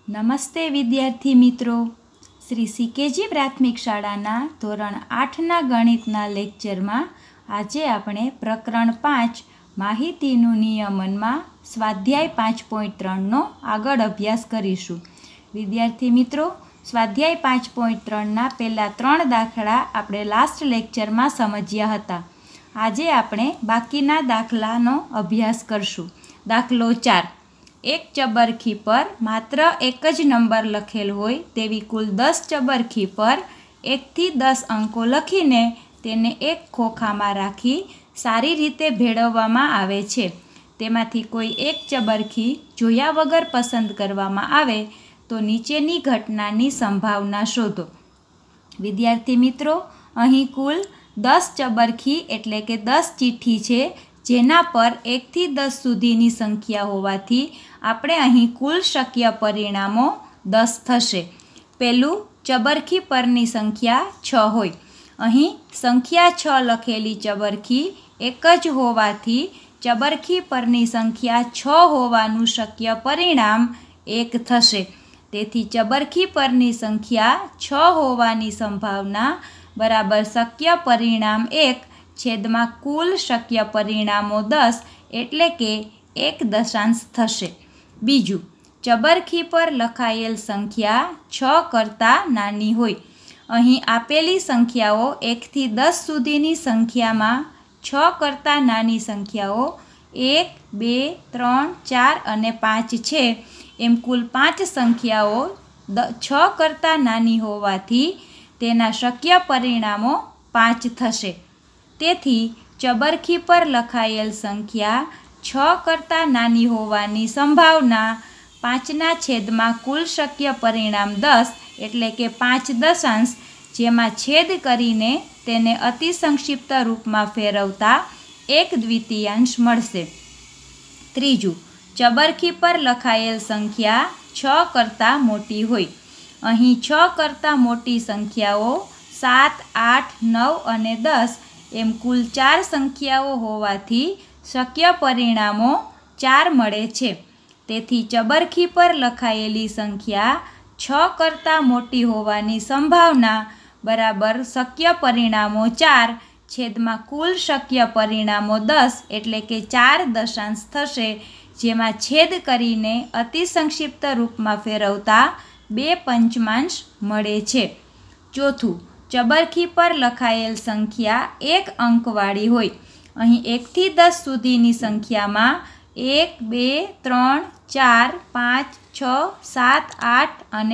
નમસ્તે વિદ્યાર્થી મિત્રો, શ્રી સીકેજી પ્રાથમિક શાળાના ધોરણ 8ના ગણિતના લેક્ચરમાં આજે આપણે પ્રકરણ 5 માહિતીનું નિયમનમાં સ્વાધ્યાય 5.3નો આગળ અભ્યાસ કરીશું. વિદ્યાર્થી મિત્રો, સ્વાધ્યાય 5.3ના પહેલાં 3 દાખલા આપણે લાસ્ટ લેક્ચરમાં સમજ્યા હતા. આજે આપણે બાકીના દાખલાનો અભ્યાસ કરશું. દાખલો 4. એક ચબરખી પર માત્ર એક જ નંબર લખેલ હોય તેવી કુલ 10 ચબરખી પર 1 થી 10 અંકો લખીને તેને એક ખોખામાં રાખી સારી રીતે ભેળવવામાં આવે છે. તેમાંથી કોઈ એક ચબરખી જોયા વગર પસંદ કરવામાં આવે તો નીચેની ઘટનાની સંભાવના શોધો. વિદ્યાર્થી મિત્રો, અહીં કુલ 10 ચબરખી એટલે કે 10 ચિઠ્ઠી છે, જેના પર 1 થી 10 સુધીની સંખ્યા હોવાથી આપણે અહીં કુલ શક્ય પરિણામો 10 થશે. પહેલું, ચબરખી પરની સંખ્યા 6 હોય. અહીં સંખ્યા 6 લખેલી ચબરખી એક જ હોવાથી ચબરખી પરની સંખ્યા 6 હોવાનું શક્ય પરિણામ 1 થશે. તેથી ચબરખી પરની સંખ્યા 6 હોવાની સંભાવના બરાબર શક્ય પરિણામ 1 છેદમાં કુલ શક્ય પરિણામો 10 એટલે કે 1 દશાંશ થશે. બીજું, ચબરખી પર લખાયેલ સંખ્યા 6 કરતાં નાની હોય. અહીં આપેલી સંખ્યાઓ 1 થી 10 સુધીની સંખ્યામાં 6 કરતાં નાની સંખ્યાઓ 1, 2, 3, 4 અને 5 છે. એમ કુલ 5 સંખ્યાઓ 6 કરતાં નાની હોવાથી તેના શક્ય પરિણામો 5 થશે. તેથી ચબરખી પર લખાયેલ સંખ્યા 6 કરતાં નાની હોવાની સંભાવના 5ના છેદમાં કુલ શક્ય પરિણામ 10 એટલે કે 5 દશાંશ, જેમાં છેદ કરીને તેને અતિ સંક્ષિપ્ત રૂપમાં ફેરવતા 1 દ્વિતીયાંશ મળશે. ત્રીજું, ચબરખી પર લખાયેલ સંખ્યા 6 કરતાં મોટી હોય. અહીં 6 કરતાં મોટી સંખ્યાઓ 7, 8, 9 અને 10 એમ કુલ 4 સંખ્યાઓ હોવાથી શક્ય પરિણામો 4 મળે છે. તેથી ચબરખી પર લખાયેલી સંખ્યા 6 કરતાં મોટી હોવાની સંભાવના બરાબર શક્ય પરિણામો 4 છેદમાં કુલ શક્ય પરિણામો 10 એટલે કે 4 દશાંશ થશે, જેમાં છેદ કરીને અતિ સંક્ષિપ્ત રૂપમાં ફેરવતા 2 પંચમાંશ મળે છે. ચોથું, ચબરખી પર લખાયેલ સંખ્યા 1 અંકવાળી હોય. અહીં 1 થી 10 સુધીની સંખ્યામાં 1, 2, 3, 4, 5, 6, 7, 8 અને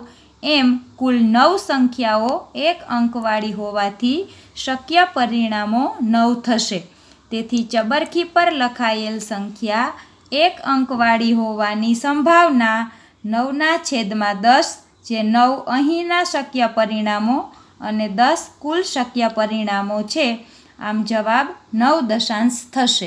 9 એમ કુલ 9 સંખ્યાઓ 1 અંકવાળી હોવાથી શક્ય પરિણામો 9 થશે. તેથી ચબરખી પર લખાયેલ સંખ્યા 1 અંકવાળી હોવાની સંભાવના 9ના છેદમાં 10, જે 9 અહીંના શક્ય પરિણામો અને 10 કુલ શક્ય પરિણામો છે. આમ જવાબ 9 દશાંશ થશે.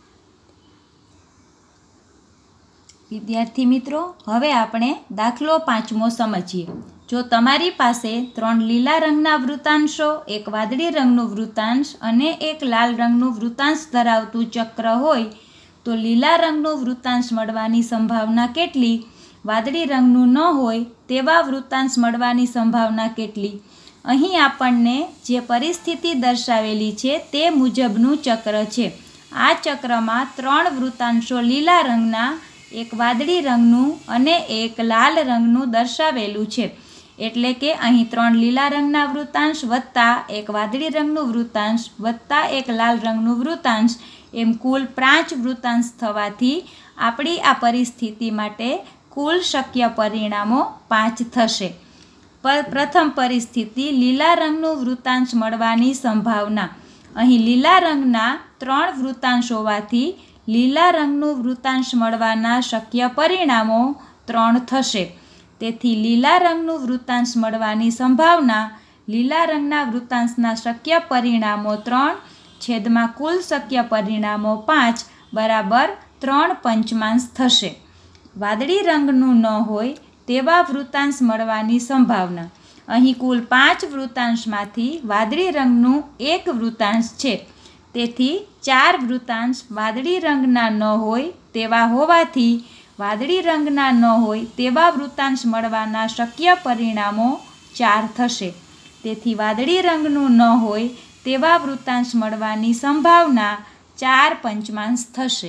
વિદ્યાર્થી મિત્રો, હવે આપણે દાખલો 5મો સમજીએ. જો તમારી પાસે 3 લીલા રંગના વૃત્તાંશો, 1 વાદળી રંગનું વૃત્તાંશ અને 1 લાલ રંગનું વૃત્તાંશ ધરાવતું ચક્ર હોય તો લીલા રંગનું વૃત્તાંશ મળવાની સંભાવના કેટલી? વાદળી રંગનું ન હોય તેવા વૃત્તાંશ મળવાની સંભાવના કેટલી? અહીં આપણને જે પરિસ્થિતિ દર્શાવેલી છે તે મુજબનું ચક્ર છે. આ ચક્રમાં 3 વૃત્તાંશો લીલા રંગના, 1 વાદળી રંગનું અને 1 લાલ રંગનું દર્શાવેલું છે. એટલે કે અહીં 3 લીલા રંગના વૃત્તાંશ વત્તા 1 વાદળી રંગનું વૃત્તાંશ વત્તા 1 લાલ રંગનું વૃત્તાંશ એમ કુલ 5 વૃત્તાંશ થવાથી આપણી આ પરિસ્થિતિ માટે કુલ શક્ય પરિણામો 5 થશે. પ્રથમ પરિસ્થિતિ, લીલા રંગનું વૃત્તાંશ મળવાની સંભાવના. અહીં લીલા રંગના 3 વૃત્તાંશ હોવાથી લીલા રંગનું વૃત્તાંશ મળવાના શક્ય પરિણામો 3 થશે. તેથી લીલા રંગનું વૃત્તાંશ મળવાની સંભાવના લીલા રંગના વૃત્તાંશના શક્ય પરિણામો 3 છેદમાં કુલ શક્ય પરિણામો 5 બરાબર 3 પંચમાંશ થશે. વાદળી રંગનું ન હોય તેવા વૃત્તાંશ મળવાની સંભાવના. અહીં કુલ 5 વૃત્તાંશમાંથી વાદળી રંગનું 1 વૃત્તાંશ છે. તેથી 4 વૃત્તાંશ વાદળી રંગના ન હોય તેવા હોવાથી વાદળી રંગના ન હોય તેવા વૃત્તાંશ મળવાના શક્ય પરિણામો 4 થશે. તેથી વાદળી રંગનું ન હોય તેવા વૃત્તાંશ મળવાની સંભાવના 4/5 થશે.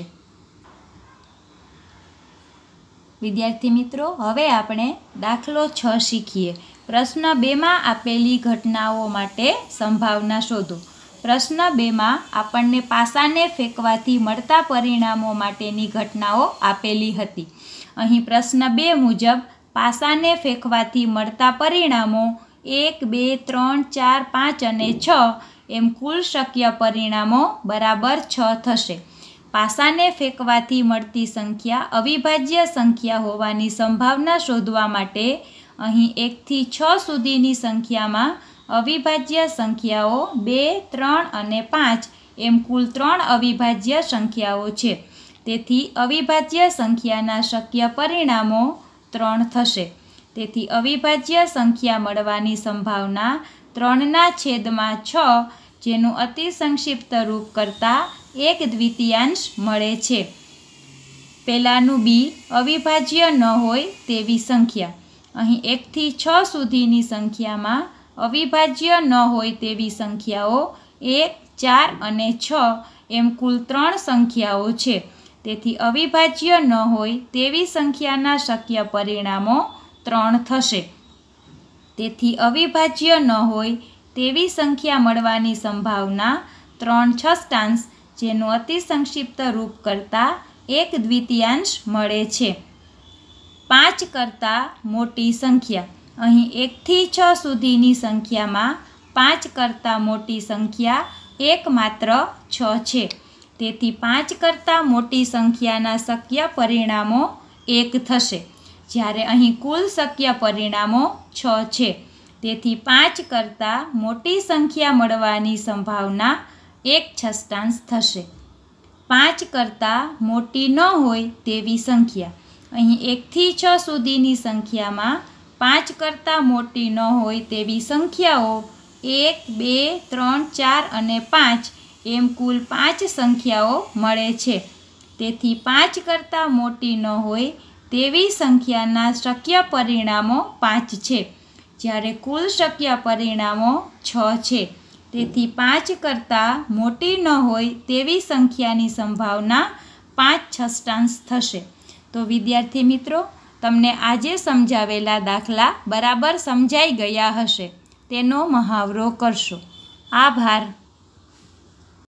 વિદ્યાર્થી મિત્રો, હવે આપણે દાખલો 6 શીખીએ. પ્રશ્ન 2માં આપેલી ઘટનાઓ માટે સંભાવના શોધો. પ્રશ્ન 2માં આપણને પાસાને ફેંકવાથી મળતા પરિણામો માટેની ઘટનાઓ આપેલી હતી. અહીં પ્રશ્ન 2 મુજબ પાસાને ફેંકવાથી મળતા પરિણામો 1, 2, 3, 4, 5 અને 6 એમ કુલ શક્ય પરિણામો બરાબર 6 થશે. પાસાને ફેંકવાથી મળતી સંખ્યા અવિભાજ્ય સંખ્યા હોવાની સંભાવના શોધવા માટે અહીં 1 થી 6 સુધીની સંખ્યામાં અવિભાજ્ય સંખ્યાઓ 2, 3 અને 5 એમ કુલ 3 અવિભાજ્ય સંખ્યાઓ છે. તેથી અવિભાજ્ય સંખ્યાના શક્ય પરિણામો 3 થશે. તેથી અવિભાજ્ય સંખ્યા મળવાની સંભાવના 3/6 જેનું અતિ સંક્ષિપ્ત રૂપ કરતાં 1/2 મળે છે. પહેલાંનું બી અવિભાજ્ય ન હોય તેવી સંખ્યા. અહીં 1 થી 6 સુધીની સંખ્યામાં અવિભાજ્ય ન હોય તેવી સંખ્યાઓ 1, 4 અને 6 એમ કુલ 3 સંખ્યાઓ છે. તેથી અવિભાજ્ય ન હોય તેવી સંખ્યાના શક્ય પરિણામો 3 થશે. તેથી અવિભાજ્ય ન હોય તેવી સંખ્યા મળવાની સંભાવના 3/6 જેનું અતિ સંક્ષિપ્ત રૂપ કરતાં 1/2 મળે છે. 5 કરતાં મોટી સંખ્યા. અહીં 1 થી 6 સુધીની સંખ્યામાં 5 કરતાં મોટી સંખ્યા એકમાત્ર 6 છે. તેથી 5 કરતાં મોટી સંખ્યાના શક્ય પરિણામો 1 થશે. જ્યારે અહીં કુલ શક્ય પરિણામો 6 છે. તેથી 5 કરતાં મોટી સંખ્યા મળવાની સંભાવના 1/6 થશે. 5 કરતાં મોટી ન હોય તેવી સંખ્યા. અહીં 1 થી 6 સુધીની સંખ્યામાં 5 કરતાં મોટી ન હોય તેવી સંખ્યાઓ 1, 2, 3, 4 અને 5 એમ કુલ 5 સંખ્યાઓ મળે છે. તેથી 5 કરતાં મોટી ન હોય તેવી સંખ્યાના શક્ય પરિણામો 5 છે. જ્યારે કુલ શક્ય પરિણામો 6 છે. તેથી 5 કરતાં મોટી ન હોય તેવી સંખ્યાની સંભાવના 5/6 થશે. તો વિદ્યાર્થી મિત્રો, તમને આજે સમજાવેલા દાખલા બરાબર સમજાઈ ગયા હશે. તેનો મહાવરો કરશો. આભાર.